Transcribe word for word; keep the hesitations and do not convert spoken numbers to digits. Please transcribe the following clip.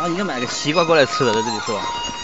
啊，你就买个西瓜过来吃的，在这里是吧？